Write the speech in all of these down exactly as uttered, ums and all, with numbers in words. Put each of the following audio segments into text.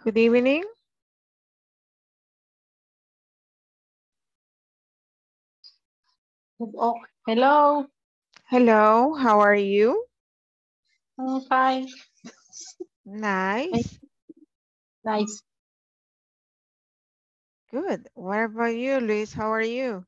Good evening. Oh, hello. Hello, how are you? I'm fine. Nice. Nice. Good. What about you, Luis? How are you?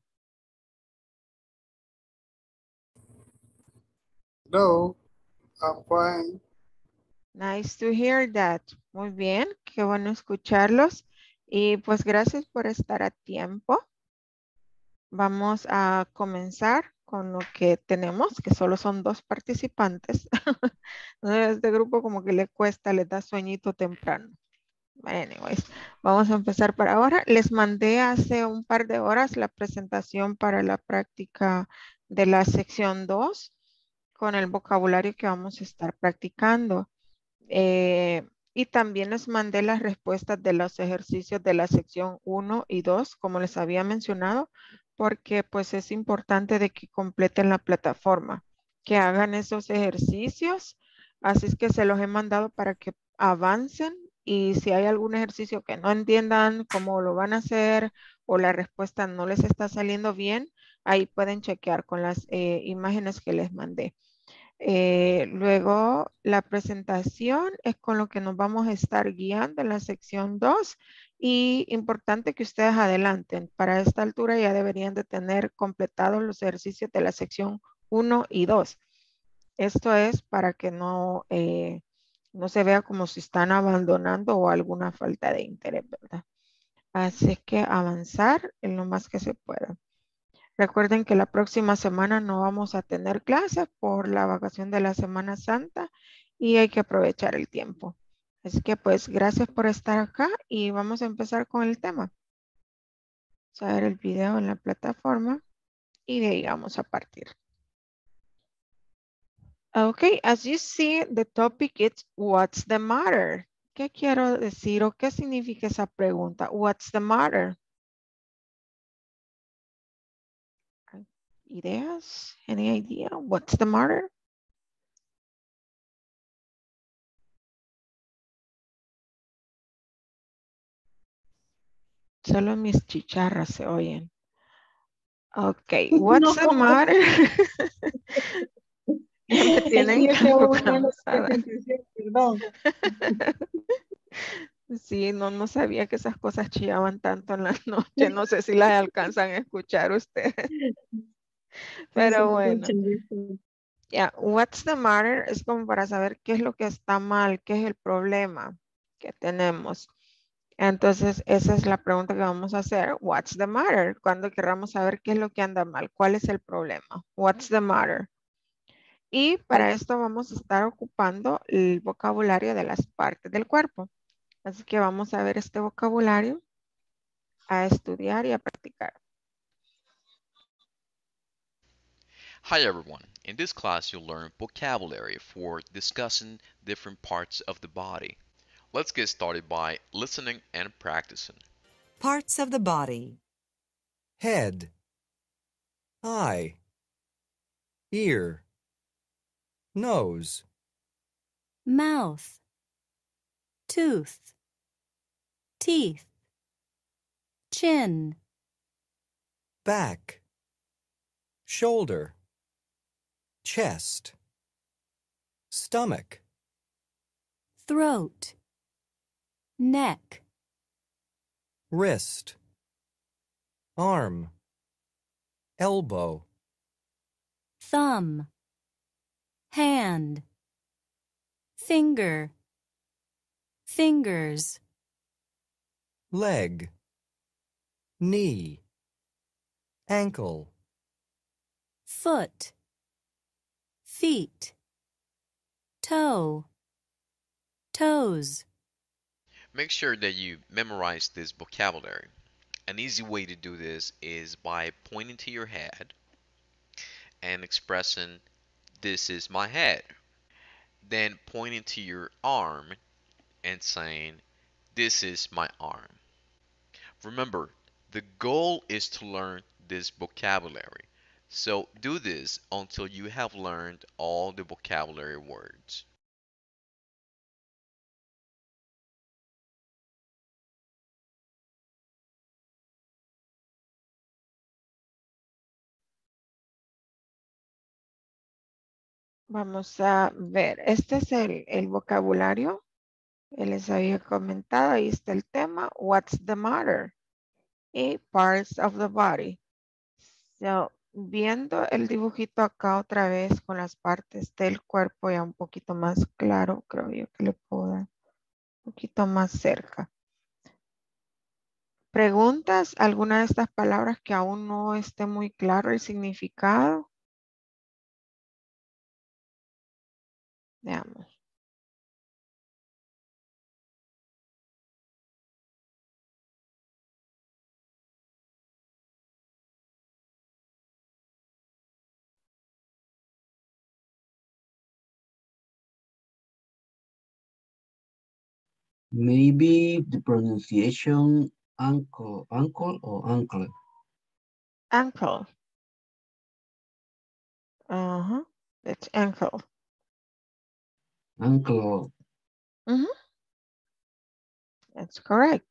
Hello, I'm fine. Nice to hear that. Muy bien, qué bueno escucharlos. Y pues gracias por estar a tiempo. Vamos a comenzar con lo que tenemos, que solo son dos participantes. Entonces, este grupo como que le cuesta, le da sueñito temprano. Anyways, vamos a empezar para ahora. Les mandé hace un par de horas la presentación para la práctica de la sección dos con el vocabulario que vamos a estar practicando. Eh, y también les mandé las respuestas de los ejercicios de la sección uno y dos, como les había mencionado, porque pues es importante de que completen la plataforma, que hagan esos ejercicios. Así es que se los he mandado para que avancen y si hay algún ejercicio que no entiendan cómo lo van a hacer o la respuesta no les está saliendo bien, ahí pueden chequear con las eh, imágenes que les mandé. Eh, luego, la presentación es con lo que nos vamos a estar guiando en la sección dos y importante que ustedes adelanten. Para esta altura ya deberían de tener completados los ejercicios de la sección uno y dos. Esto es para que no, eh, no se vea como si están abandonando o alguna falta de interés, ¿verdad? Así es que avanzar en lo más que se pueda. Recuerden que la próxima semana no vamos a tener clases por la vacación de la Semana Santa y hay que aprovechar el tiempo. Así que pues gracias por estar acá y vamos a empezar con el tema. Vamos a ver el video en la plataforma y de ahí vamos a partir. Okay, as you see, the topic is what's the matter? ¿Qué quiero decir o qué significa esa pregunta? What's the matter? ¿Ideas? Any idea? What's the matter? Solo mis chicharras se oyen. Ok, what's No, the matter? Ya me es que tienen yo estaba algo buscando la cansada. presentación, perdón. Sí, no, no sabía que esas cosas chillaban tanto en la noche. No sé si las alcanzan a escuchar ustedes. Sí, se Pero bueno, escuchan. ¿Viste? ya, what's the matter? Es como para saber qué es lo que está mal, qué es el problema que tenemos. Entonces, esa es la pregunta que vamos a hacer. What's the matter? Cuando queramos saber qué es lo que anda mal, cuál es el problema. What's the matter? Y para esto vamos a estar ocupando el vocabulario de las partes del cuerpo. Así que vamos a ver este vocabulario, a estudiar y a practicar. Hi everyone, in this class you'll learn vocabulary for discussing different parts of the body. Let's get started by listening and practicing. Parts of the body. Head, eye, ear, nose, Mouth. Tooth. Teeth. Chin. back, shoulder, chest, stomach, Throat. Neck. wrist, arm, elbow, Thumb. Hand. Finger. Fingers. leg, knee, ankle, Foot. Feet. Toe. Toes. Make sure that you memorize this vocabulary. An easy way to do this is by pointing to your head and expressing, "This is my head." Then pointing to your arm and saying, "This is my arm." Remember, the goal is to learn this vocabulary. So do this until you have learned all the vocabulary words. Vamos a ver. Este es el, el vocabulario. Les había comentado. Ahí está el tema. What's the matter? Y parts of the body. So, viendo el dibujito acá otra vez con las partes del cuerpo ya un poquito más claro, creo yo que le puedo dar un poquito más cerca. ¿Preguntas? ¿Alguna de estas palabras que aún no esté muy claro el significado? Veamos. Maybe the pronunciation uncle, uncle or uncle. Ankle. Uh-huh. It's ankle. Uncle. Mhm. That's correct.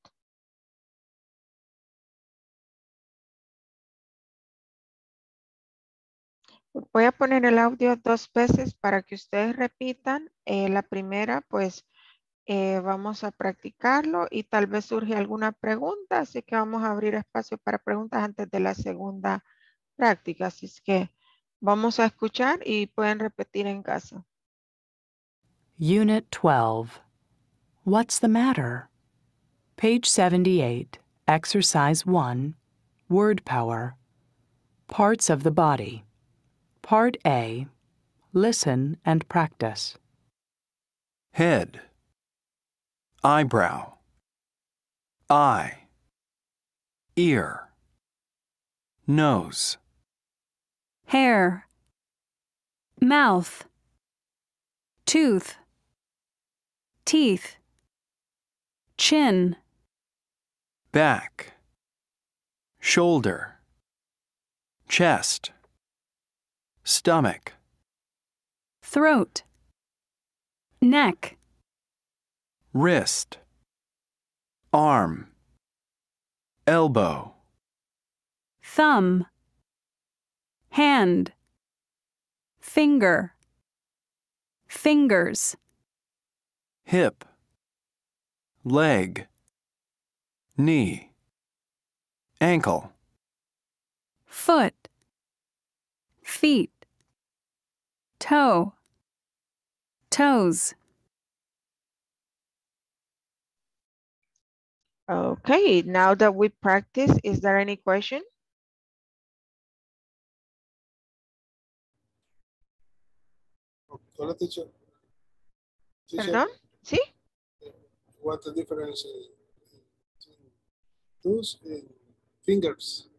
Voy a poner el audio dos veces para que ustedes repitan. Eh, la primera, pues, eh, vamos a practicarlo y tal vez surge alguna pregunta, así que vamos a abrir espacio para preguntas antes de la segunda práctica. Así es que vamos a escuchar y pueden repetir en casa. Unit twelve. What's the matter? Page seventy-eight, Exercise one, Word Power. Parts of the body. Part A. Listen and practice. Head, eyebrow, eye, ear, nose, hair, mouth, tooth, teeth, chin, back, shoulder, chest, stomach, throat, neck, wrist, arm, elbow, thumb, hand, finger, fingers, hip, leg, knee, ankle, foot, feet, toe, toes. Okay, now that we practice, is there any question? Hola, teacher. Teacher, ¿Perdón? ¿Sí? what's the difference in between toes and fingers?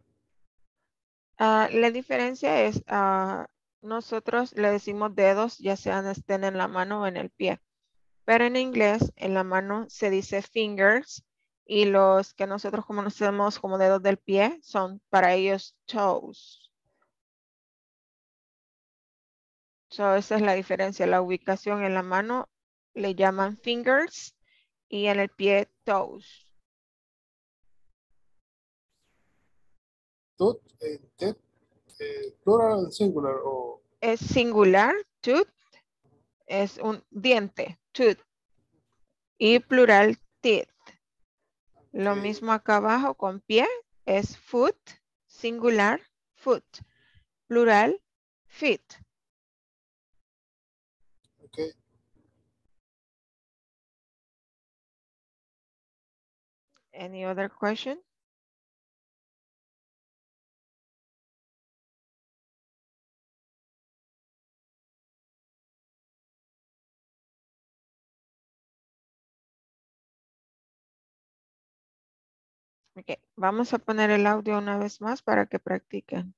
Ah, la diferencia es, ah, nosotros le decimos dedos, ya sean estén en la mano o en el pie. Pero en inglés, en la mano se dice fingers y los que nosotros conocemos como dedos del pie son para ellos toes. So, esa es la diferencia. La ubicación en la mano le llaman fingers y en el pie toes. Tooth and teeth, eh, plural and singular o Es singular, tooth, es un diente, tooth. Y plural, teeth. Lo eh, mismo acá abajo con pie, es foot, singular, foot. Plural, feet. okay. Any other question? Ok, vamos a poner el audio una vez más para que practiquen.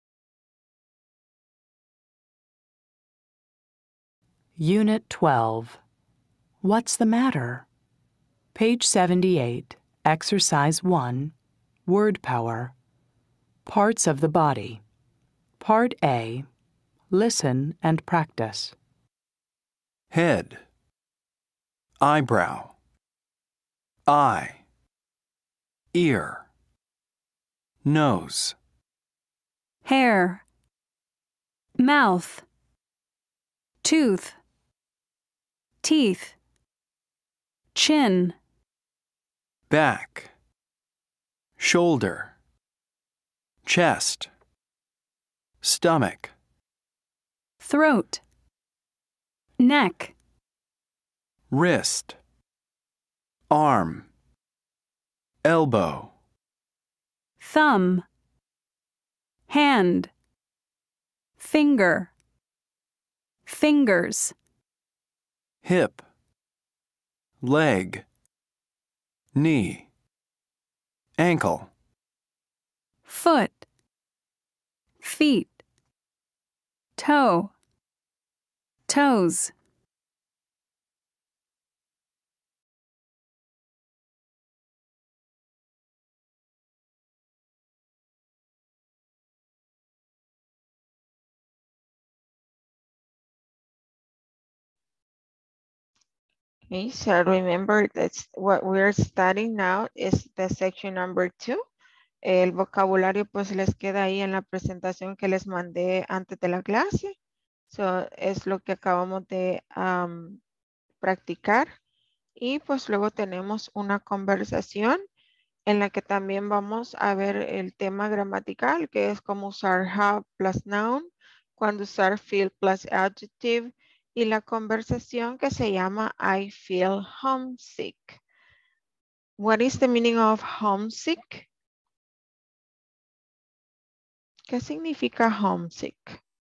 Unit twelve. What's the matter? Page seventy-eight, Exercise one, Word Power. Parts of the body. Part A. Listen and practice. head, eyebrow, eye, ear, nose, hair, mouth, tooth, teeth, chin, back, shoulder, chest, stomach, throat, neck, wrist, arm, elbow, thumb, hand, finger, fingers, hip, leg, knee, ankle, foot, feet, toe, toes. Okay, so remember that's what we're studying now is the section number two. El vocabulario pues les queda ahí en la presentación que les mandé antes de la clase. So, es lo que acabamos de um, practicar. Y pues luego tenemos una conversación en la que también vamos a ver el tema gramatical, que es cómo usar have plus noun, cuando usar feel plus adjective, y la conversación que se llama I feel homesick. What is the meaning of homesick? ¿Qué significa homesick?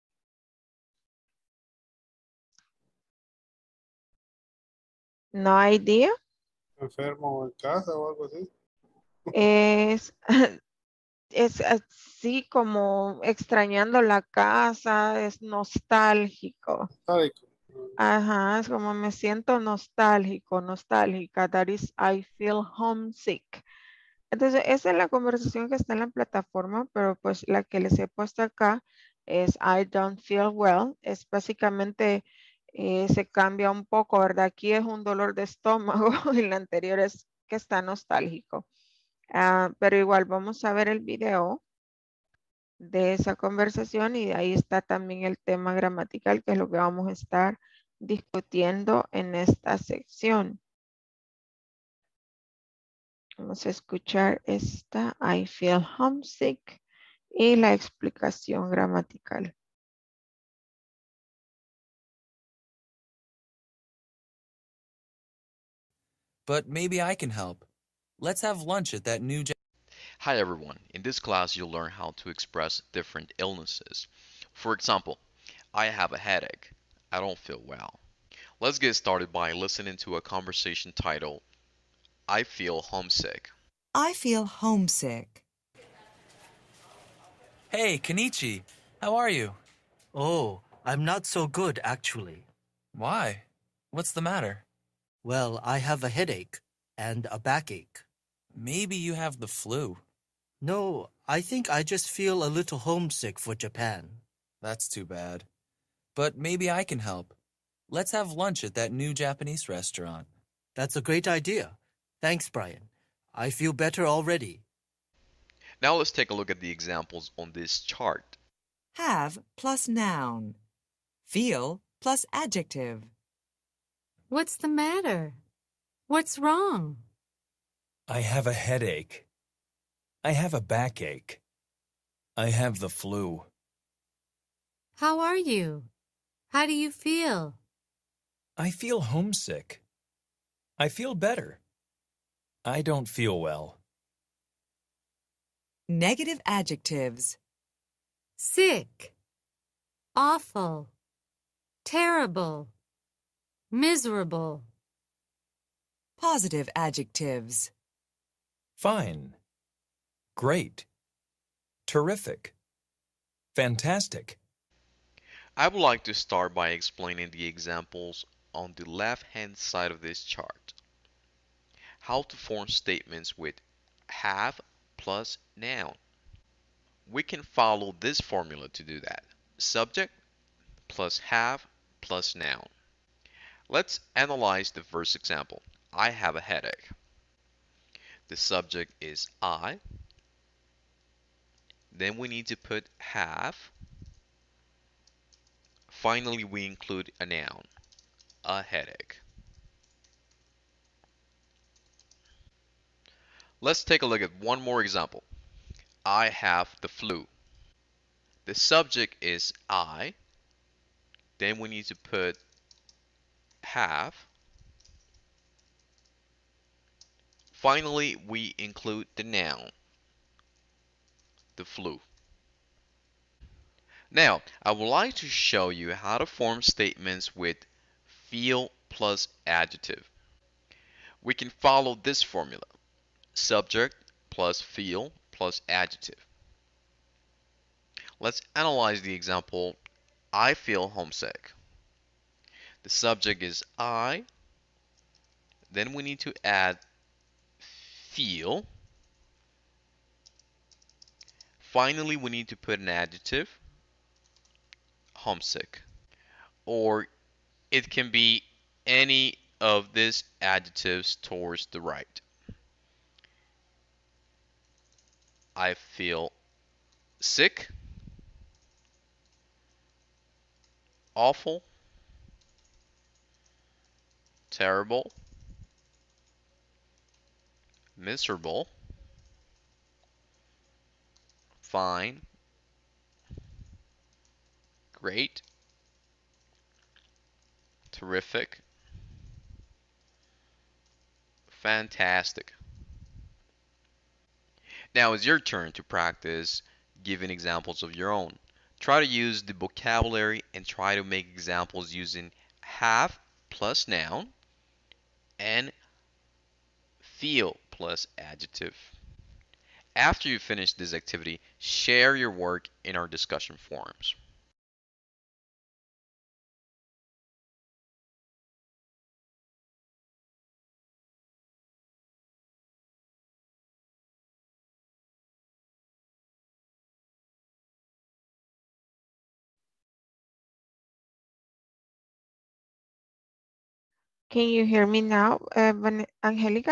No idea. Enfermo en casa o algo así. Es, es así como extrañando la casa, es nostálgico. Nostálgico. Ajá, es como me siento nostálgico, nostálgica. That is, I feel homesick. Entonces, esa es la conversación que está en la plataforma, pero pues la que les he puesto acá es I don't feel well. Es básicamente, eh, se cambia un poco, ¿verdad? Aquí es un dolor de estómago y la anterior es que está nostálgico. Uh, pero igual vamos a ver el video de esa conversación y ahí está también el tema gramatical, que es lo que vamos a estar discutiendo en esta sección. Vamos a escuchar esta I feel homesick y la explicación gramatical. But maybe I can help. Let's have lunch at that new. Hi everyone, in this class you'll learn how to express different illnesses. For example, I have a headache. I don't feel well. Let's get started by listening to a conversation titled, I feel homesick. I feel homesick. Hey, Kenichi, how are you? Oh, I'm not so good actually. Why? What's the matter? Well, I have a headache and a backache. Maybe you have the flu. No, I think I just feel a little homesick for Japan. That's too bad. But maybe I can help. Let's have lunch at that new Japanese restaurant. That's a great idea. Thanks, Brian. I feel better already. Now let's take a look at the examples on this chart. Have plus noun. Feel plus adjective. What's the matter? What's wrong? I have a headache. I have a backache. I have the flu. How are you? How do you feel? I feel homesick. I feel better. I don't feel well. Negative adjectives. Sick, awful, terrible, miserable. Positive adjectives. Fine. Great. Terrific. Fantastic. I would like to start by explaining the examples on the left-hand side of this chart. How to form statements with have plus noun. We can follow this formula to do that. Subject plus have plus noun. Let's analyze the first example. I have a headache. The subject is I. Then we need to put have Finally, we include a noun, a headache. Let's take a look at one more example. I have the flu. The subject is I. Then we need to put have. Finally, we include the noun, the flu. Now, I would like to show you how to form statements with feel plus adjective. We can follow this formula: subject plus feel plus adjective. Let's analyze the example, I feel homesick. The subject is I. Then we need to add feel. Finally, we need to put an adjective, homesick. Or it can be any of these adjectives towards the right. I feel sick, awful, terrible, miserable, fine, great, terrific, fantastic. Now it's your turn to practice giving examples of your own. Try to use the vocabulary and try to make examples using have plus noun and feel plus adjective. After you finish this activity, share your work in our discussion forums. Can you hear me now, uh, Van- Angélica?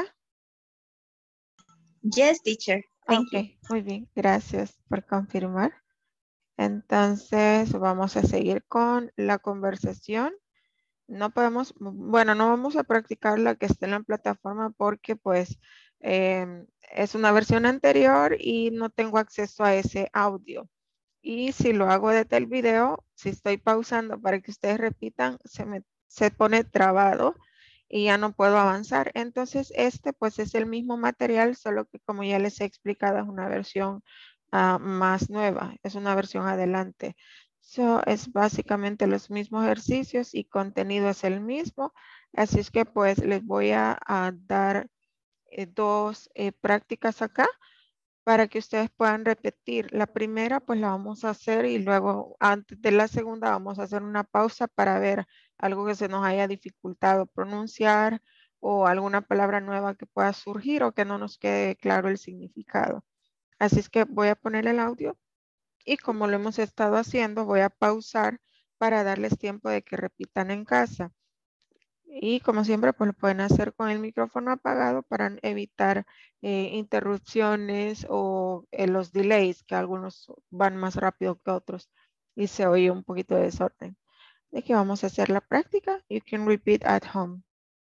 Yes, teacher. Thank you. Ok, muy bien, gracias por confirmar. Entonces, vamos a seguir con la conversación. No podemos, bueno, no vamos a practicar la que está en la plataforma porque pues eh, es una versión anterior y no tengo acceso a ese audio. Y si lo hago desde el video, si estoy pausando para que ustedes repitan, se me se pone trabado y ya no puedo avanzar. Entonces este pues es el mismo material, solo que como ya les he explicado es una versión uh, más nueva, es una versión adelante. So, es básicamente los mismos ejercicios y contenido es el mismo. Así es que pues les voy a, a dar eh, dos eh, prácticas acá para que ustedes puedan repetir. La primera pues la vamos a hacer y luego antes de la segunda vamos a hacer una pausa para ver algo que se nos haya dificultado pronunciar o alguna palabra nueva que pueda surgir o que no nos quede claro el significado. Así es que voy a poner el audio y como lo hemos estado haciendo voy a pausar para darles tiempo de que repitan en casa. Y como siempre, pues lo pueden hacer con el micrófono apagado para evitar eh, interrupciones o eh, los delays, que algunos van más rápido que otros y se oye un poquito de desorden. De que vamos a hacer la práctica. You can repeat at home.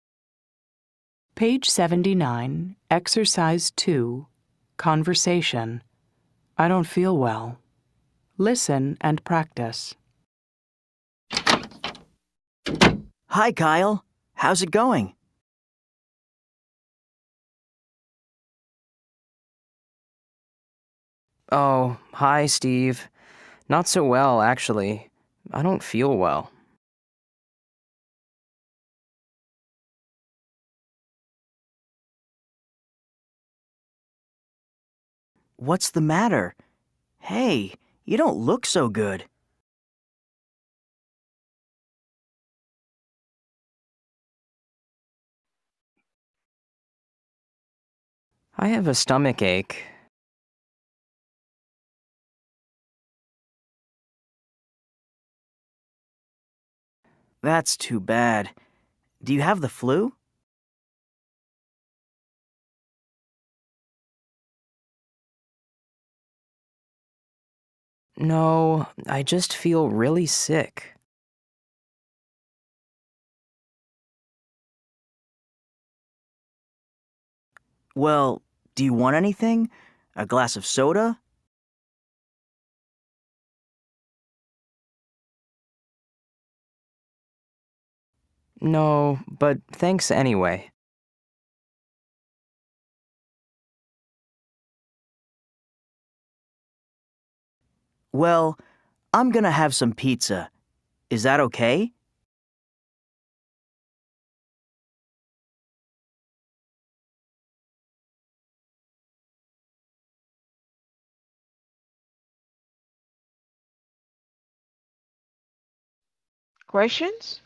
Page seventy-nine, Exercise two, Conversation. I don't feel well. Listen and practice. Hi, Kyle. How's it going? Oh, hi, Steve. Not so well, actually. I don't feel well. What's the matter? Hey, you don't look so good. I have a stomach ache. That's too bad. Do you have the flu? No, I just feel really sick. Well, do you want anything? A glass of soda? No, but thanks anyway. Well, I'm gonna have some pizza. Is that okay? Questions?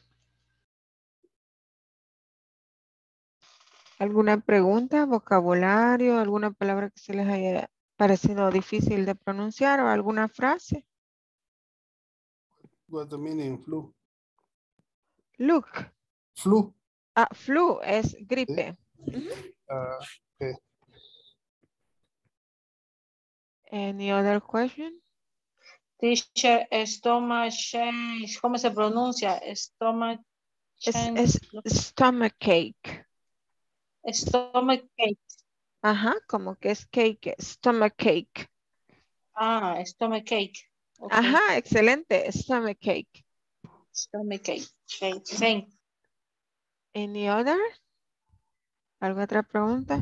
¿Alguna pregunta, vocabulario, alguna palabra que se les haya parecido difícil de pronunciar o alguna frase? What's the meaning flu? Look. Flu. Ah, flu es gripe. Sí. Uh, okay. Any other question? Teacher, stomach change. ¿Cómo se pronuncia? Stomach Es, change. es stomach cake. Stomach cake. Ajá, como que es cake, stomach cake. Ah, stomach cake. Okay. Ajá, excelente, stomach cake. Stomach cake. Okay, thank. Any other? ¿Alguna otra pregunta?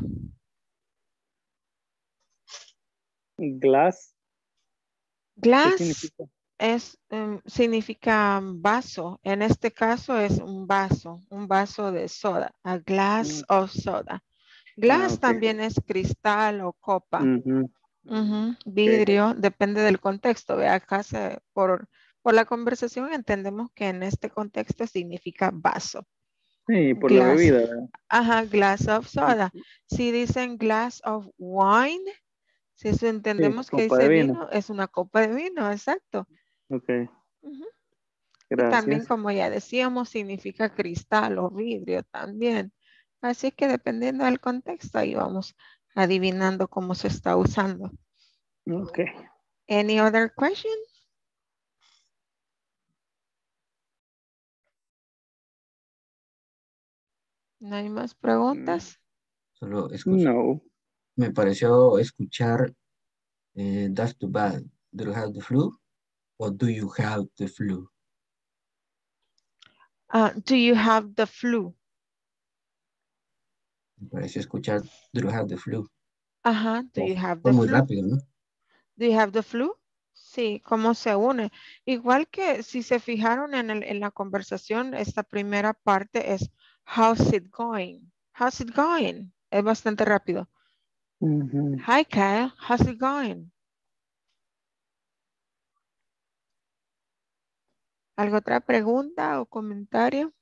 Glass. Glass significa? es, um, significa vaso. En este caso es un vaso, un vaso de soda. A glass Mm. of soda. Glass Ah, okay. también es cristal o copa. Mm-hmm. Ujú, vidrio, depende del contexto. Ve acá se, por, por la conversación entendemos que en este contexto significa vaso. Sí, por la Glass. bebida, ¿verdad? Ajá, glass of soda. Si dicen glass of wine, si eso entendemos Sí, que copa dice de vino. vino, es una copa de vino, exacto. Ok, Ujú. Y también, gracias. como ya decíamos, significa cristal o vidrio también. Así que dependiendo del contexto, ahí vamos adivinando cómo se está usando. Ok. Any other question? ¿No hay más preguntas? Solo escucho. No. Me pareció escuchar eh, that's too bad. Do you have the flu? Or do you have the flu? Uh, do you have the flu? Me pareció escuchar do you have the flu. Ajá, do Oh, you have fue the muy flu? rápido, ¿no? Do you have the flu? Sí, cómo se une. Igual que si se fijaron en, el, en la conversación, esta primera parte es how's it going? How's it going? Es bastante rápido. Mm-hmm. Hi Kyle, how's it going? ¿Alguna otra pregunta o comentario?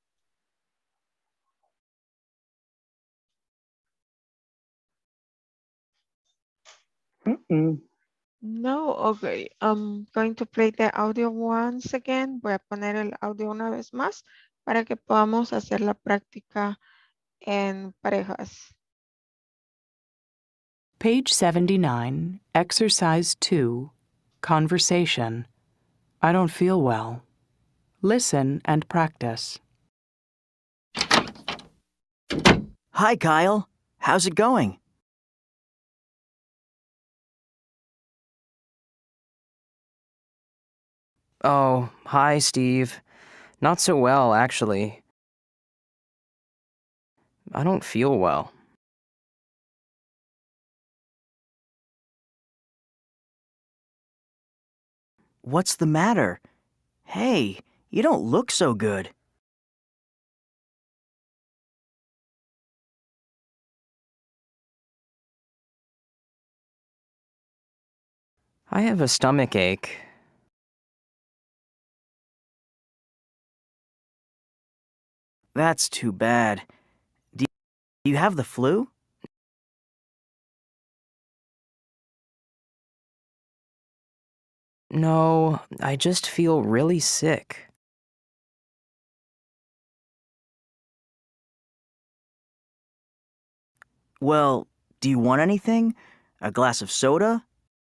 Mm-mm. No, okay. I'm going to play the audio once again. Voy a poner el audio una vez más para que podamos hacer la práctica en parejas. Page seventy-nine, Exercise two, Conversation. I don't feel well. Listen and practice. Hi, Kyle. How's it going? Oh, hi, Steve. Not so well, actually. I don't feel well. What's the matter? Hey, you don't look so good. I have a stomach ache. That's too bad. Do you have the flu? No, I just feel really sick. Well, do you want anything? A glass of soda?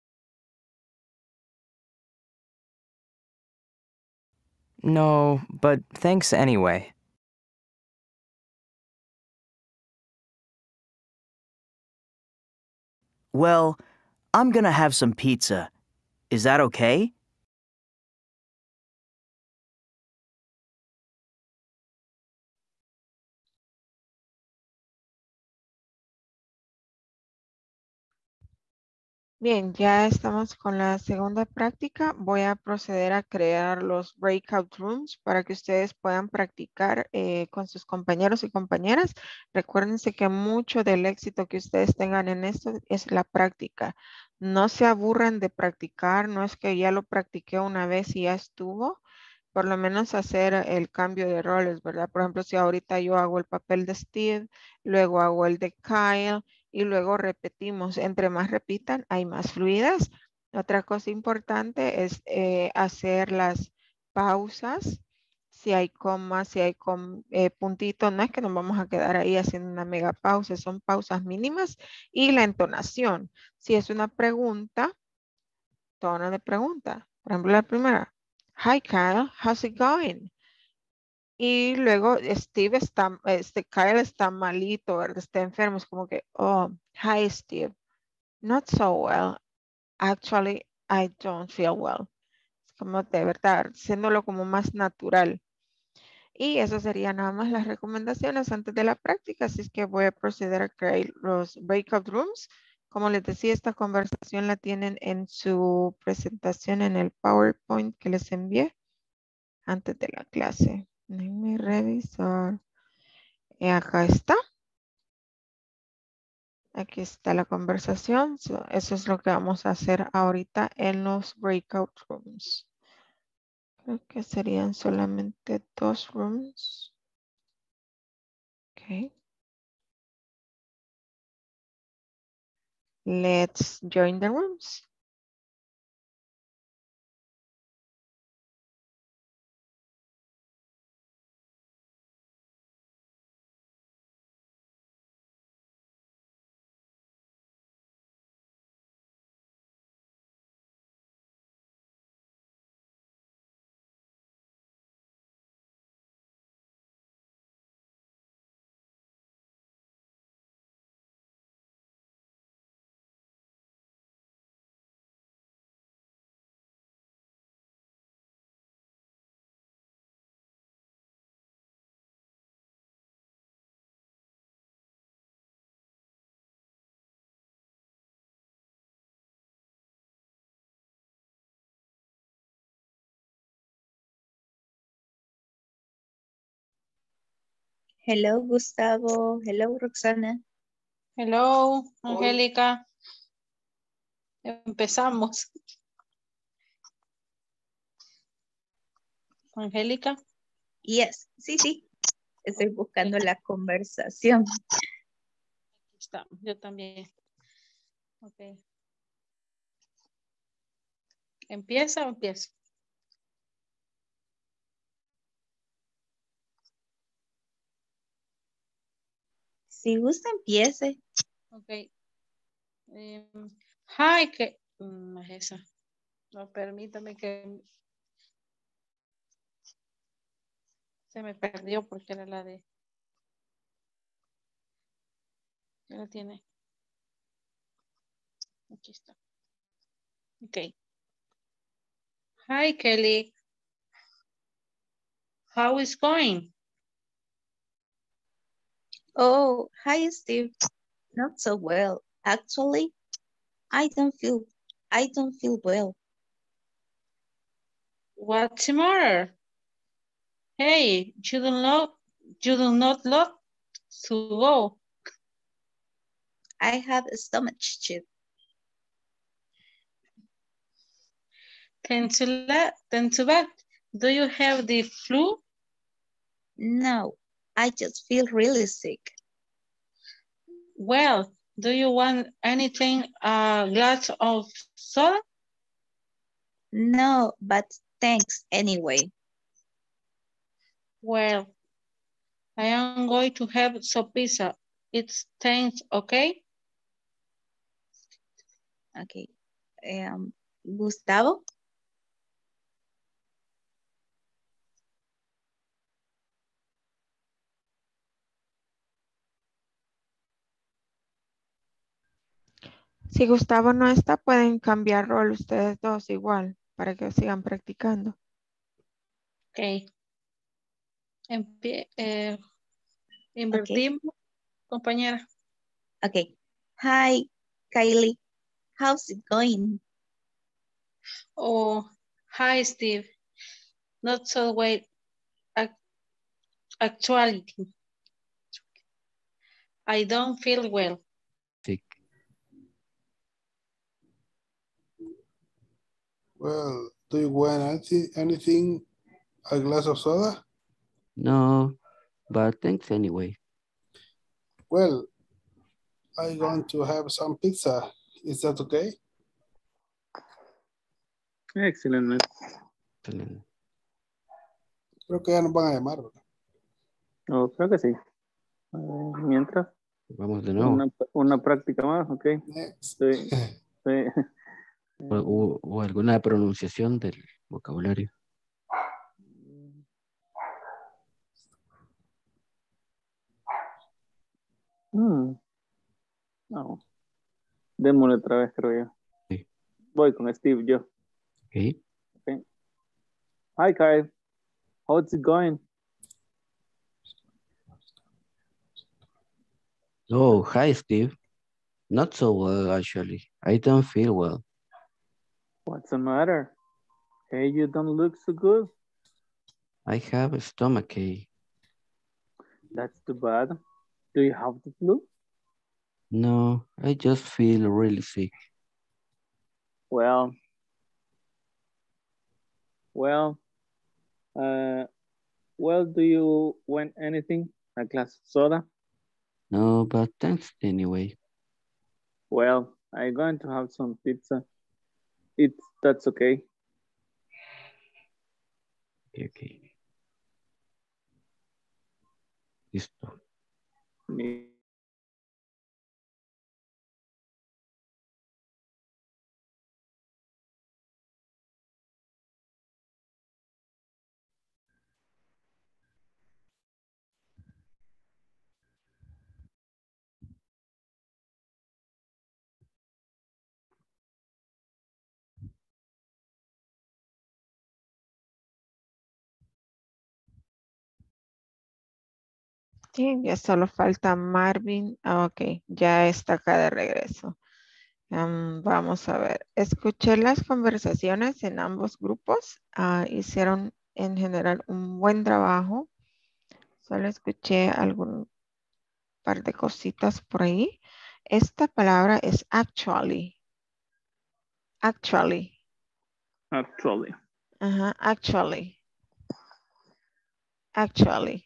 No, but thanks anyway. Well, I'm gonna have some pizza. Is that okay? Bien, ya estamos con la segunda práctica. Voy a proceder a crear los breakout rooms para que ustedes puedan practicar eh, con sus compañeros y compañeras. Recuérdense que mucho del éxito que ustedes tengan en esto es la práctica. No se aburran de practicar, no es que ya lo practiqué una vez y ya estuvo. Por lo menos hacer el cambio de roles, ¿verdad? Por ejemplo, si ahorita yo hago el papel de Steve, luego hago el de Kyle, y luego repetimos. Entre más repitan, hay más fluidez. Otra cosa importante es eh, hacer las pausas. Si hay comas, si hay com, eh, puntitos, no es que nos vamos a quedar ahí haciendo una mega pausa, son pausas mínimas. Y la entonación. Si es una pregunta, tono de pregunta. Por ejemplo, la primera. Hi Kyle, how's it going? Y luego Steve está, este Kyle está malito, ¿verdad? Está enfermo. Es como que, oh, hi Steve. Not so well. Actually, I don't feel well. Es como de verdad, haciéndolo como más natural. Y eso sería nada más las recomendaciones antes de la práctica. Así es que voy a proceder a crear los breakout rooms. Como les decía, esta conversación la tienen en su presentación en el PowerPoint que les envié antes de la clase. Déjenme revisar. Y acá está. Aquí está la conversación. So, eso es lo que vamos a hacer ahorita en los breakout rooms. Creo que serían solamente dos rooms. Okay. Let's join the rooms. Hello, Gustavo. Hello, Roxana. Hello, Angélica. Empezamos. Angélica. Yes, sí, sí. Estoy buscando la conversación. Aquí está, yo también. Ok. ¿Empieza o empiezo? Si gusta, empiece. Ok. Um, hi, que... No es esa. No, permítame que... Se me perdió porque era la de... ¿Ya la tiene? Aquí está. Ok. Hi, Kelly. How is going? Oh, hi, Steve. Not so well. Actually, I don't feel, I don't feel well. What's the matter? Hey, you do not, you do not look to go. I had a stomach chip. Then to, then to back. Do you have the flu? No, I just feel really sick. Well, do you want anything, a glass of soda? No, but thanks anyway. Well, I am going to have some pizza. It's thanks, okay? Okay. Um, Gustavo? Si Gustavo no está, pueden cambiar rol ustedes dos igual para que sigan practicando. Ok. Empie eh, Okay. invertimos, compañera. Okay. Hi, Kylie. How's it going? Oh, hi, Steve. Not so well. Ac- Actually, I don't feel well. Sick. Well, do you want anything, anything, a glass of soda? No, but thanks anyway. Well, I'm going to have some pizza. Is that okay? Excellent. Excelente. Creo que ya nos van a llamar, ¿verdad? Oh, creo que sí. A ver, mientras. Vamos de nuevo. Una, una práctica más, ok. Next. Sí, sí. ¿O, o- o alguna pronunciación del vocabulario? Mm, no. Démosle otra vez, creo yo. Sí. Voy con Steve, yo. Ok. Okay. Hi, Kyle. How's it going? Oh, hi, Steve. Not so well, actually. I don't feel well. What's the matter? Hey, you don't look so good. I have a stomach ache. That's too bad. Do you have the flu? No, I just feel really sick. Well, well, uh, well, do you want anything? A glass of soda? No, but thanks anyway. Well, I'm going to have some pizza. It's, that's okay. Okay, okay. Listo. Me- Sí, ya solo falta Marvin. Ah, ok, ya está acá de regreso. Am, vamos a ver. Escuché las conversaciones en ambos grupos. Ah, hicieron en general un buen trabajo. Solo escuché algún par de cositas por ahí. Esta palabra es actually. Actually. Actually. Ajá, actually. Actually.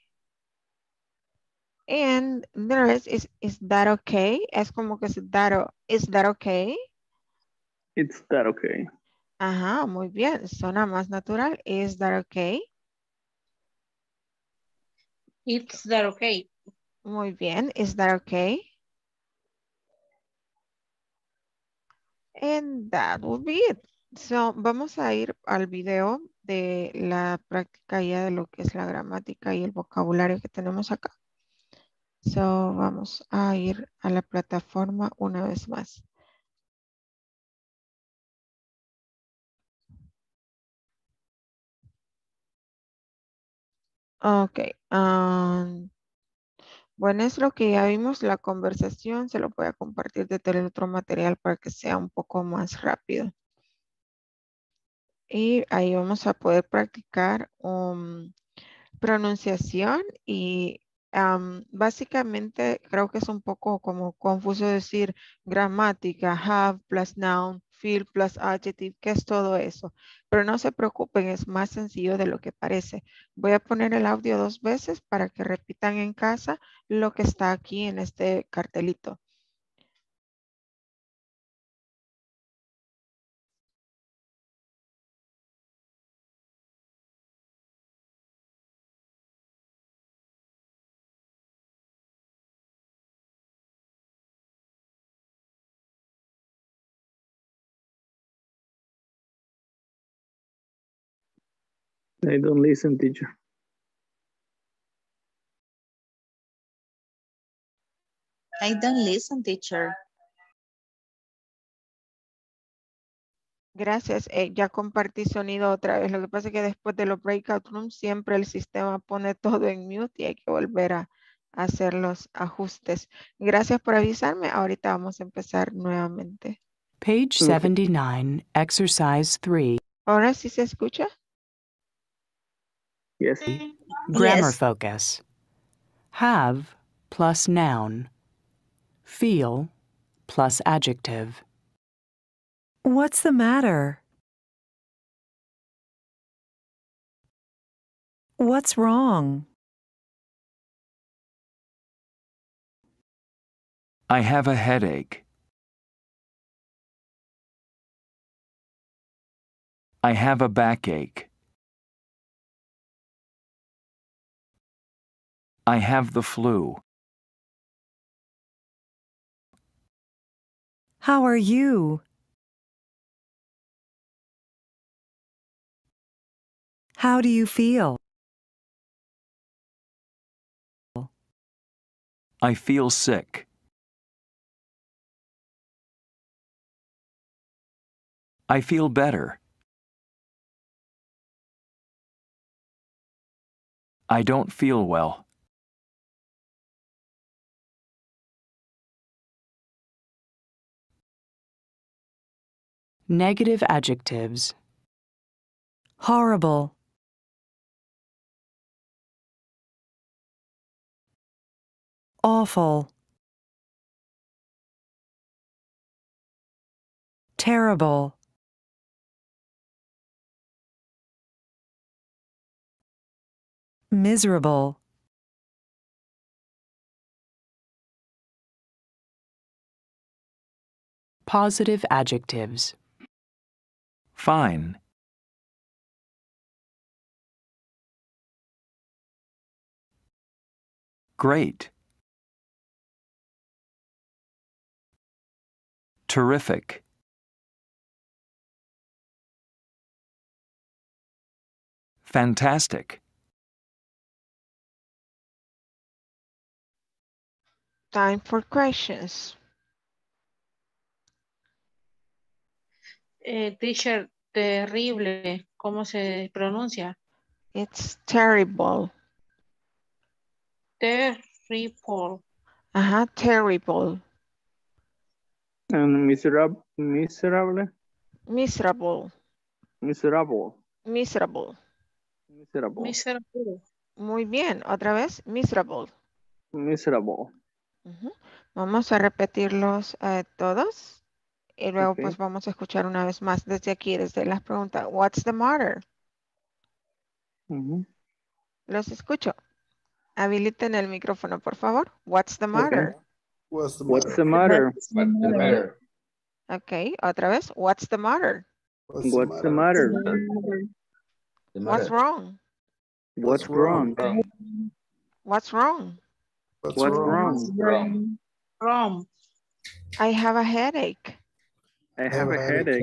And the rest is, is that okay? Es como que es that, o- is that okay? It's that okay? Ajá, muy bien. Suena más natural. Is that okay? It's that okay. Muy bien. Is that okay? And that will be it. So, vamos a ir al video de la práctica ya de lo que es la gramática y el vocabulario que tenemos acá. So, vamos a ir a la plataforma una vez más. Ok. um, bueno, es lo que ya vimos, la conversación. Se lo voy a compartir desde el otro material para que sea un poco más rápido. Y ahí vamos a poder practicar um, pronunciación y am, básicamente creo que es un poco como confuso decir gramática, have plus noun, feel plus adjective, que es todo eso. Pero no se preocupen, es más sencillo de lo que parece. Voy a poner el audio dos veces para que repitan en casa lo que está aquí en este cartelito. I don't listen, teacher. I don't listen, teacher. Gracias. Eh, ya compartí sonido otra vez. Lo que pasa es que después de los breakout rooms siempre el sistema pone todo en mute y hay que volver a, a hacer los ajustes. Gracias por avisarme. Ahorita vamos a empezar nuevamente. Page seventy-nine, exercise three. ¿Ahora sí se escucha? Yes. Grammar Yes. focus. Have plus noun. Feel plus adjective. What's the matter? What's wrong? I have a headache. I have a backache. I have the flu. How are you? How do you feel? I feel sick. I feel better. I don't feel well. Negative adjectives. Horrible. Awful. Terrible. Miserable. Positive adjectives. Fine. Great. Terrific. Fantastic. Time for questions. Eh, teacher, terrible. ¿Cómo se pronuncia? It's terrible. Terrible. Ajá, terrible. And miserable. Miserable. Miserable. Miserable. Miserable. Miserable. Miserable. Muy bien. Otra vez, miserable. Miserable. Ujú. Vamos a repetirlos eh, todos. Y luego Okay. pues vamos a escuchar una vez más desde aquí, desde las preguntas. What's the matter? Mhm. Los escucho. Habiliten el micrófono, por favor. What's the matter? Okay. What's the What's matter? the matter? What's the matter? Ok, otra vez. What's the matter? What's, What's the matter? What's wrong? What's wrong? What's wrong? What's, What's wrong? wrong? Wrong. I have a headache. I have a headache.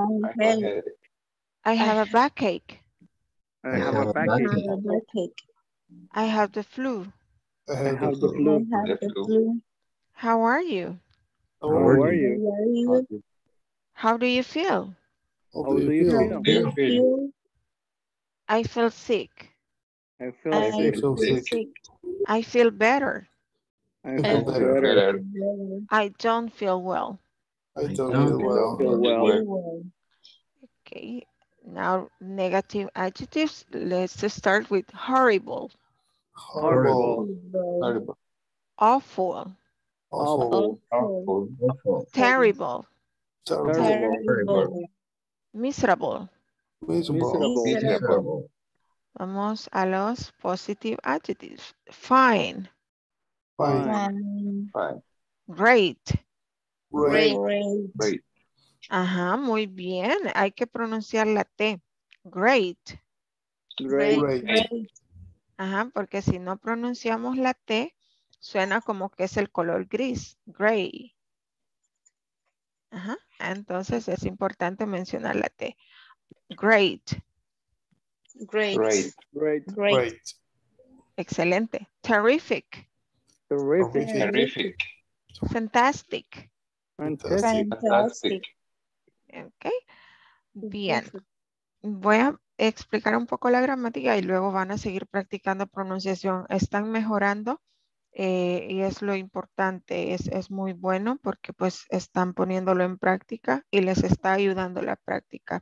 I have a backache. I have a backache. I have the flu. I I have have the the flu. flu. How are you? How How are are you? you? How do you feel? How How do you feel? feel? I feel sick. I feel I sick. feel sick. I feel better. I I feel feel better. better. I don't feel well. I don't don't feel well. Feel well. Okay, now negative adjectives. Let's start with horrible, Horrible. Horrible. awful, Awful. Awful. terrible, Terrible. Terrible. miserable. Miserable. Miserable. Vamos a los positive adjectives. Fine, Fine. Fine. great. Great. Great. Ajá, muy bien. Hay que pronunciar la T. Great. Great. Great. Ajá, porque si no pronunciamos la T, suena como que es el color gris. Gray. Ajá, entonces es importante mencionar la T. Great. Great. Great. Great. Great. Excelente. Terrific. Terrific. Terrific. Fantastic. Fantastic. Fantastic. Ok. Bien. Voy a explicar un poco la gramática y luego van a seguir practicando pronunciación. Están mejorando eh, y es lo importante. Es, es muy bueno porque pues están poniéndolo en práctica y les está ayudando la práctica.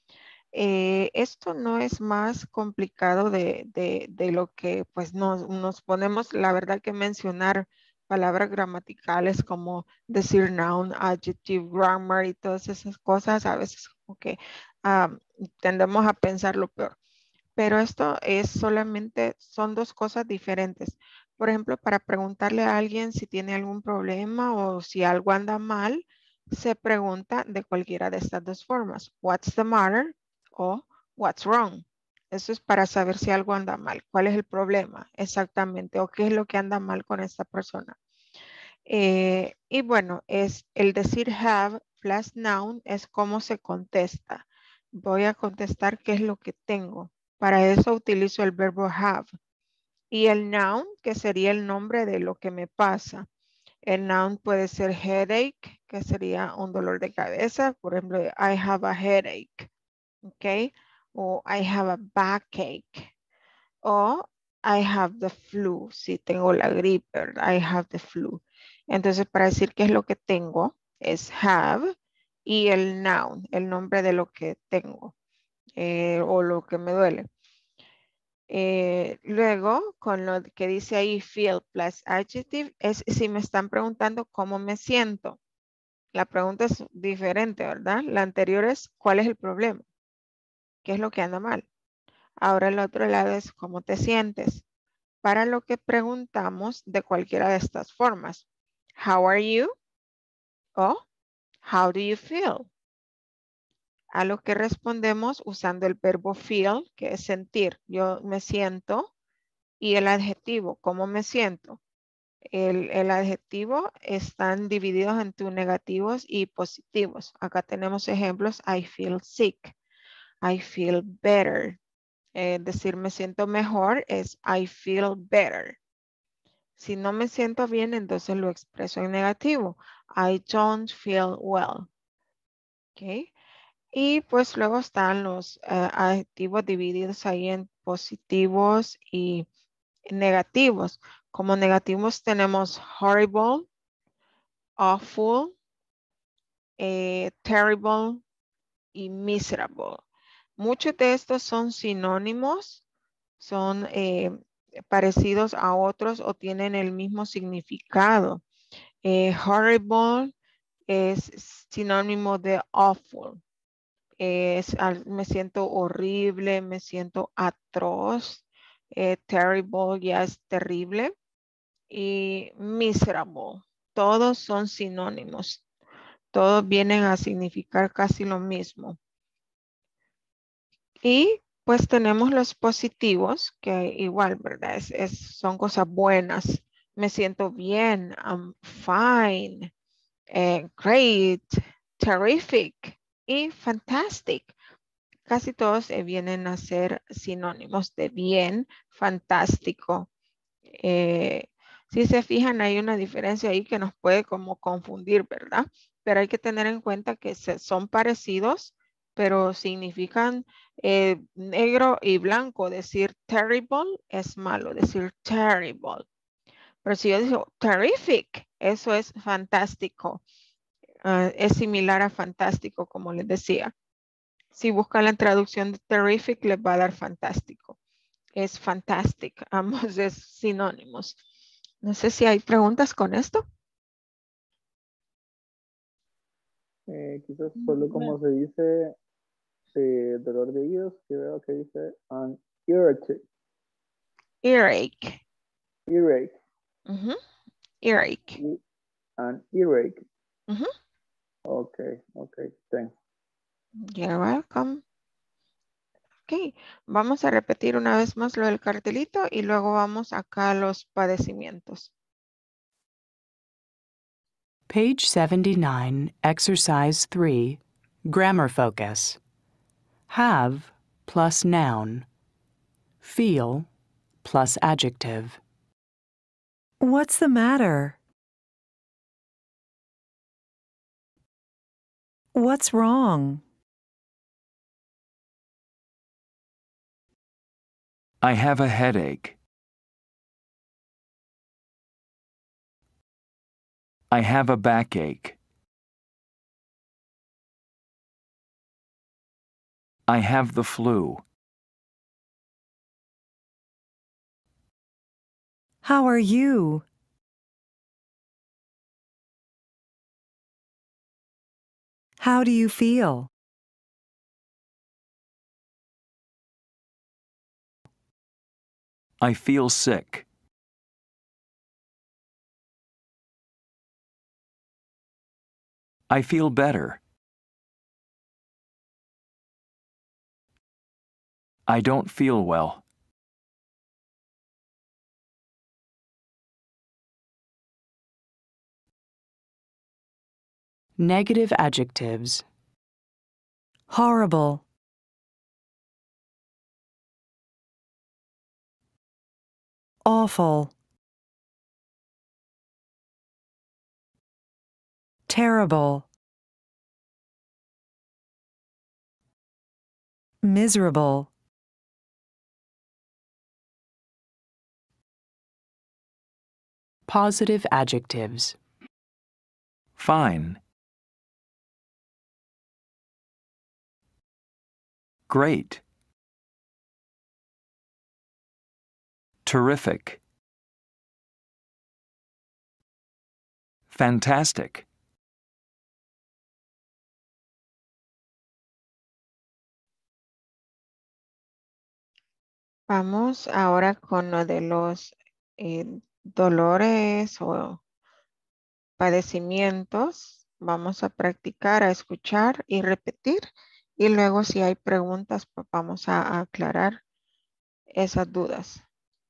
Eh, esto no es más complicado de, de, de lo que pues nos, nos ponemos, la verdad que mencionar palabras gramaticales como decir noun, adjective, grammar y todas esas cosas, a veces como que um, tendemos a pensar lo peor. Pero esto es solamente, son dos cosas diferentes. Por ejemplo, para preguntarle a alguien si tiene algún problema o si algo anda mal, se pregunta de cualquiera de estas dos formas. What's the matter? O what's wrong? Eso es para saber si algo anda mal. ¿Cuál es el problema? Exactamente. O qué es lo que anda mal con esta persona. Eh, y bueno, es el decir have plus noun es cómo se contesta. Voy a contestar qué es lo que tengo. Para eso utilizo el verbo have. Y el noun, que sería el nombre de lo que me pasa. El noun puede ser headache, que sería un dolor de cabeza. Por ejemplo, I have a headache. ¿Ok? O I have a backache. O I have the flu. Si tengo la gripe, ¿verdad? I have the flu. Entonces, para decir qué es lo que tengo, es have y el noun, el nombre de lo que tengo eh, o lo que me duele. Eh, luego, con lo que dice ahí feel plus adjective, es si me están preguntando cómo me siento. La pregunta es diferente, ¿verdad? La anterior es ¿cuál es el problema? ¿Qué es lo que anda mal? Ahora el otro lado es ¿cómo te sientes? Para lo que preguntamos de cualquiera de estas formas. How are you? O how do you feel? A lo que respondemos usando el verbo feel, que es sentir. Yo me siento. Y el adjetivo, ¿cómo me siento? El, el adjetivo están divididos entre negativos y positivos. Acá tenemos ejemplos. I feel sick. I feel better. Eh, decir me siento mejor es I feel better. Si no me siento bien, entonces lo expreso en negativo. I don't feel well. ¿Ok? Y pues luego están los uh, adjetivos divididos ahí en positivos y negativos. Como negativos tenemos horrible, awful, eh, terrible y miserable. Muchos de estos son sinónimos, son eh, parecidos a otros o tienen el mismo significado. Eh, horrible es sinónimo de awful. Es, me siento horrible, me siento atroz. Eh, terrible ya es terrible. Y miserable. Todos son sinónimos. Todos vienen a significar casi lo mismo. Y pues tenemos los positivos, que igual, ¿verdad? Es, es, son cosas buenas. Me siento bien. I'm fine. Eh, great. Terrific. Y fantastic. Casi todos eh, vienen a ser sinónimos de bien, fantástico. Eh, si se fijan, hay una diferencia ahí que nos puede como confundir, ¿verdad? Pero hay que tener en cuenta que se, son parecidos, pero significan eh, negro y blanco. Decir terrible es malo, decir terrible. Pero si yo digo terrific, eso es fantástico. Uh, es similar a fantástico, como les decía. Si buscan la traducción de terrific, les va a dar fantástico. Es fantastic, ambos es sinónimos. No sé si hay preguntas con esto. Eh, quizás solo como se dice eh, dolor de oídos, que veo que dice an earache. Earache. Earache. Uh-huh. Earache. E an earache. Uh-huh. Okay, okay, thanks. You're welcome. Ok, vamos a repetir una vez más lo del cartelito y luego vamos acá a los padecimientos. Page seventy-nine, Exercise three, Grammar Focus. Have plus noun. Feel plus adjective. What's the matter? What's wrong? I have a headache. I have a backache. I have the flu. How are you? How do you feel? I feel sick. I feel better. I don't feel well. Negative adjectives. Horrible. Awful. Terrible. Miserable. Positive adjectives. Fine. Great. Terrific. Fantastic. Vamos ahora con lo de los eh, dolores o padecimientos. Vamos a practicar, a escuchar y repetir. Y luego si hay preguntas, pues vamos a, a aclarar esas dudas.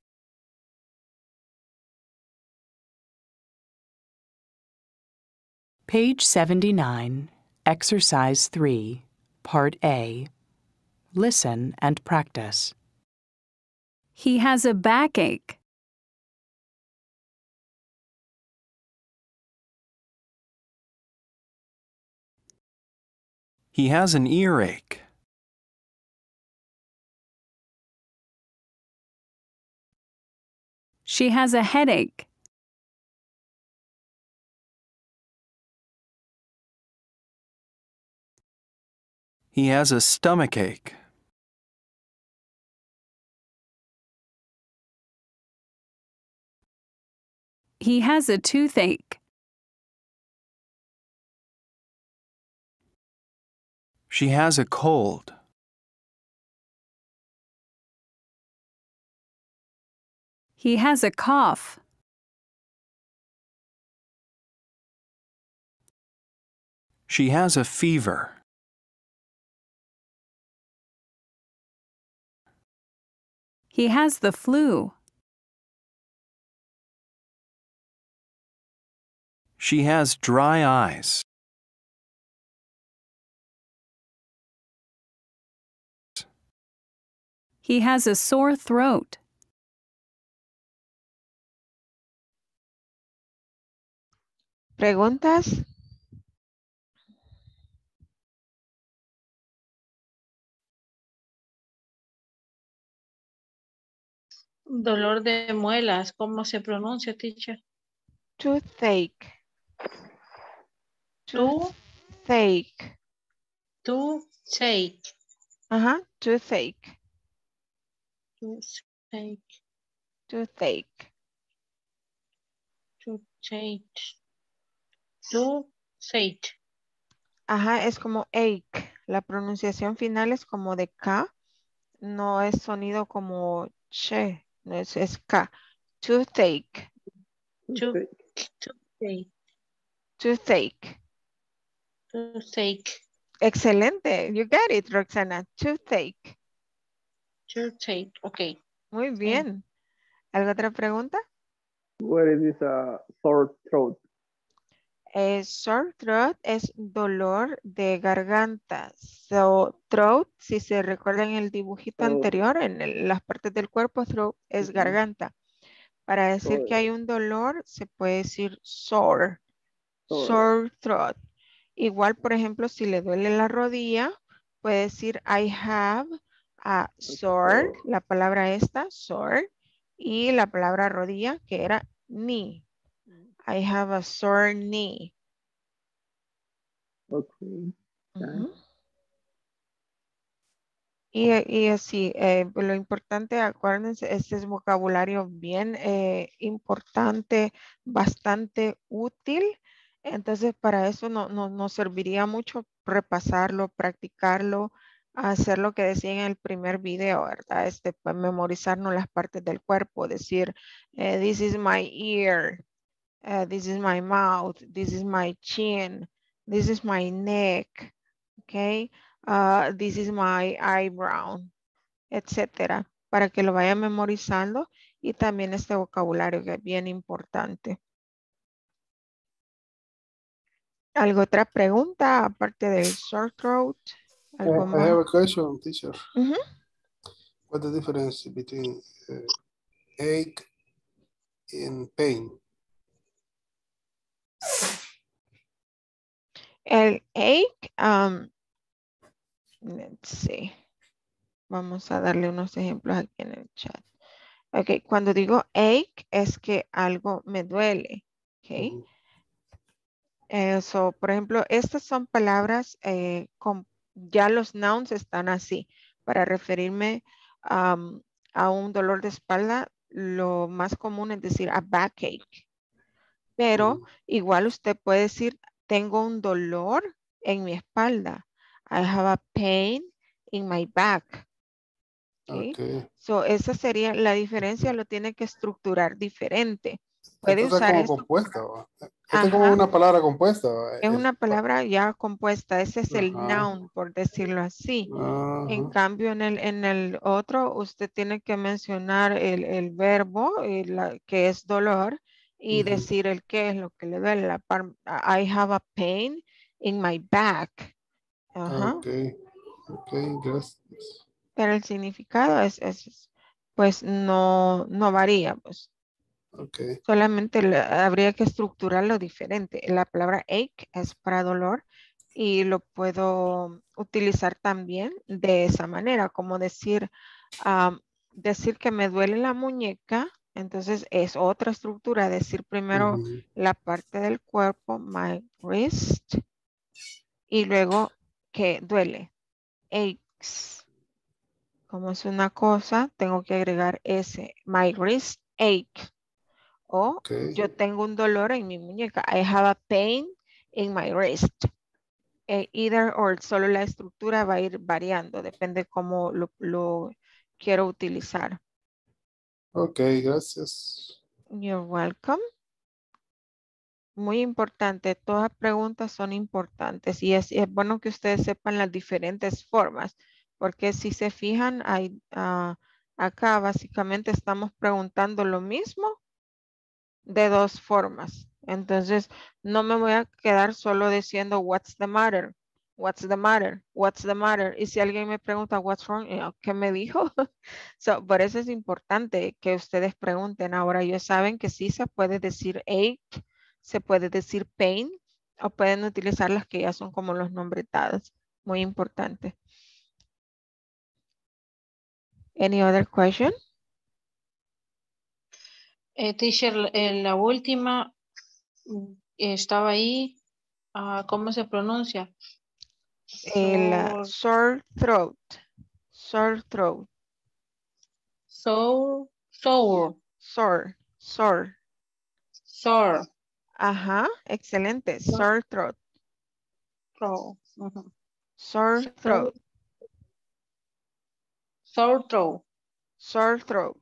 Page seventy-nine, Exercise three, Part A. Listen and practice. He has a backache. He has an earache. She has a headache. He has a stomachache. He has a toothache. She has a cold. He has a cough. She has a fever. He has the flu. She has dry eyes. He has a sore throat. ¿Preguntas? Dolor de muelas, ¿cómo se pronuncia, teacher? Toothache. Tú, Toothache. toothache. Ajá, toothache. Toothache. Toothache. Toothache. Toothache. Ajá, es como ache. La pronunciación final es como de K. No es sonido como che. No es, es K. Toothache. Toothache. Toothache. Toothache. Excelente. You got it, Roxana. Toothache. Toothache. Ok. Muy bien. ¿Alguna otra pregunta? What is this uh, sore throat? Eh, sore throat es dolor de garganta. So, throat, si se recuerdan el dibujito Oh. anterior, en el- las partes del cuerpo, throat es garganta. Para decir que hay un dolor, se puede decir sore. Sore. Sore throat. Igual, por ejemplo, si le duele la rodilla, puede decir I have a sore, la palabra esta, sore, y la palabra rodilla, que era knee. I have a sore knee. Okay. Ujú. Y, y así, eh, lo importante, acuérdense, este es vocabulario bien eh, importante, bastante útil. Entonces, para eso no, no- nos serviría mucho repasarlo, practicarlo, hacer lo que decía en el primer video, ¿verdad? Este, pues, memorizarnos las partes del cuerpo, decir, eh, this is my ear, uh, this is my mouth, this is my chin, this is my neck, okay? Uh, this is my eyebrow, etcétera, para que lo vaya memorizando y también este vocabulario que es bien importante. ¿Alguna otra pregunta aparte del sore throat? I, ¿Algo I have más? a question, teacher. Ujú. What's the difference between uh, ache and pain? El ache, um, let's see. Vamos a darle unos ejemplos aquí en el chat. Ok, cuando digo ache es que algo me duele. Ok. Ujú. Eh, so, por ejemplo, estas son palabras, eh, con, ya los nouns están así. Para referirme um, a un dolor de espalda, lo más común es decir a backache. Pero igual usted puede decir, tengo un dolor en mi espalda. I have a pain in my back. Okay. Okay. So, esa sería la diferencia, lo tiene que estructurar diferente. Puede Esta está usar como esto. compuesta, ¿va? Esta es Ajá. como una palabra compuesta, ¿va? Es Es- una palabra ya compuesta, ese es el Ajá. noun, por decirlo así. En Ajá. cambio, en el, en el otro, usted tiene que mencionar el, el verbo, eh, la- que es dolor, y Ujú. decir el qué es lo que le duele. La par- I have a pain in my back. Ajá. Okay. Okay, gracias. Pero el significado es, es- pues no, no varía, pues. Okay. Solamente le- habría que estructurarlo diferente. La palabra ache es para dolor y lo puedo utilizar también de esa manera, como decir, am, decir que me duele la muñeca, entonces es otra estructura, decir primero Ujú. la parte del cuerpo, my wrist, y luego que duele, aches. Como es una cosa, tengo que agregar ese, my wrist ache. O Okay. yo tengo un dolor en mi muñeca. I have a pain in my wrist. Eh, either or, solo la estructura va a ir variando, depende cómo lo, lo quiero utilizar. Okay, gracias. You're welcome. Muy importante, todas preguntas son importantes y es, es bueno que ustedes sepan las diferentes formas, porque si se fijan, hay, ah, acá básicamente estamos preguntando lo mismo de dos formas. Entonces, no me voy a quedar solo diciendo what's the matter, what's the matter, what's the matter. Y si alguien me pregunta what's wrong, eh, ¿qué me dijo? So, por eso es importante que ustedes pregunten. Ahora, ellos saben que sí se puede decir ache, se puede decir pain, o pueden utilizar las que ya son como los nombres dados. Muy importante. Any other question? Eh, teacher, en la última mm, estaba ahí, ah, ¿cómo se pronuncia? El uh, Sore, sore throat. Sore throat. sore, sore, Sore. Sore. sore, Ajá, excelente. Sore throat. throat, ujú. Sore Sore, throat. sore throat. Sore throat.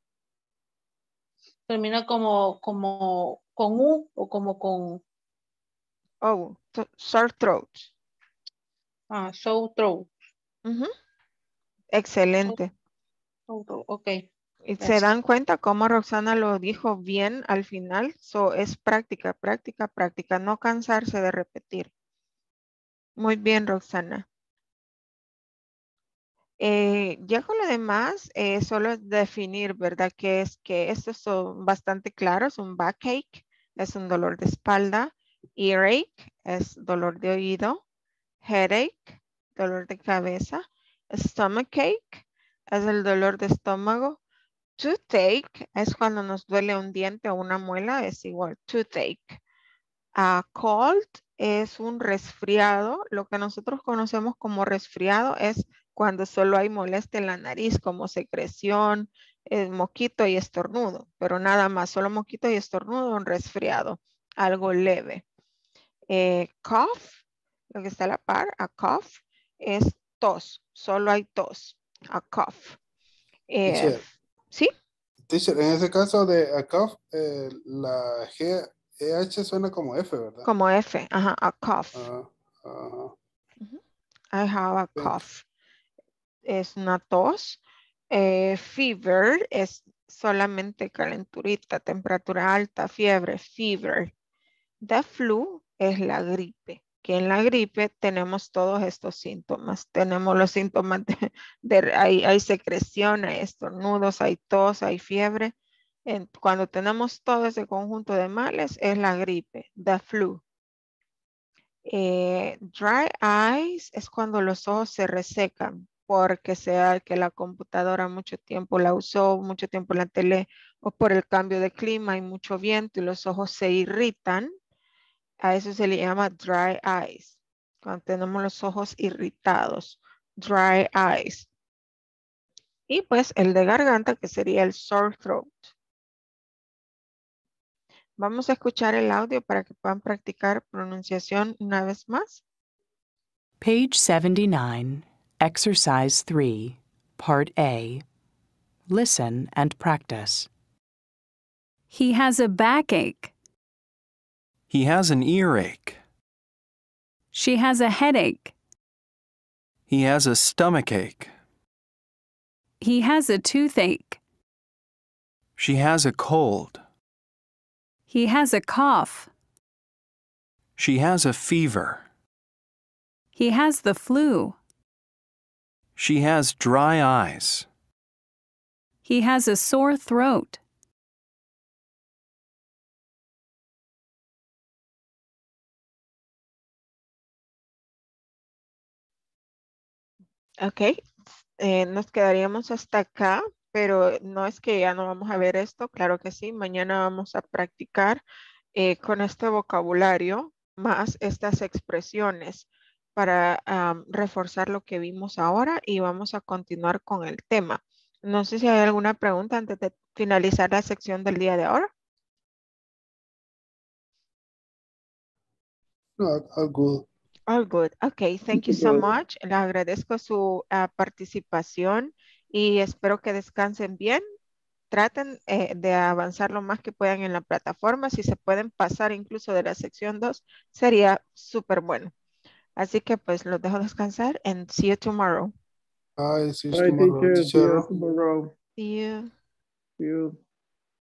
Termina como, como con U o como con Oh, th- sore throat. ah, sore throat. Ujú. Excelente. Sore throat, ok. Y se Gracias. dan cuenta cómo Roxana lo dijo bien al final. So, es práctica, práctica, práctica. No cansarse de repetir. Muy bien, Roxana. Eh, ya con lo demás, eh, solo es definir, ¿verdad? Que es que estos son bastante claros. Un backache es un dolor de espalda. Earache es dolor de oído. Headache, dolor de cabeza. Stomachache es el dolor de estómago. Toothache es cuando nos duele un diente o una muela, es igual, toothache. A cold es un resfriado. Lo que nosotros conocemos como resfriado es cuando solo hay molestia en la nariz, como secreción, eh, moquito y estornudo. Pero nada más, solo moquito y estornudo, un resfriado, algo leve. Eh, cough, lo que está a la par, a cough, es tos, solo hay tos, a cough. Eh, Teacher, ¿Sí? teacher, en ese caso de a cough, eh, la G, E H suena como F, ¿verdad? Como F, ajá, a cough. Ah, ah, I have a thank you. cough. Es una tos. Eh, fever es solamente calenturita, temperatura alta, fiebre, fever. The flu es la gripe, que en la gripe tenemos todos estos síntomas. Tenemos los síntomas de, de hay, hay secreción, hay estornudos, hay tos, hay fiebre. En- cuando tenemos todo ese conjunto de males es la gripe, the flu. Eh, dry eyes es cuando los ojos se resecan porque sea que la computadora mucho tiempo la usó, mucho tiempo la tele o por el cambio de clima hay mucho viento y los ojos se irritan. A eso se le llama dry eyes. Cuando tenemos los ojos irritados, dry eyes. Y pues el de garganta que sería el sore throat. Vamos a escuchar el audio para que puedan practicar pronunciación una vez más. Page seventy-nine, Exercise three, Part A. Listen and practice. He has a backache. He has an earache. She has a headache. He has a stomachache. He has a toothache. She has a cold. He has a cough. She has a fever. He has the flu. She has dry eyes. He has a sore throat. Ok, eh, nos quedaríamos hasta acá, pero no es que ya no vamos a ver esto, claro que sí, mañana vamos a practicar eh, con este vocabulario más estas expresiones para am, reforzar lo que vimos ahora y vamos a continuar con el tema. No sé si hay alguna pregunta antes de finalizar la sección del día de ahora. No, all good. All good. Okay, thank you so much. Le agradezco su ah, participación y espero que descansen bien. Traten eh, de avanzar lo más que puedan en la plataforma. Si se pueden pasar incluso de la sección dos, sería súper bueno. Así que pues los dejo descansar and see you tomorrow. Bye, see you Bye, tomorrow, teacher. See you teacher. tomorrow. See you. See you.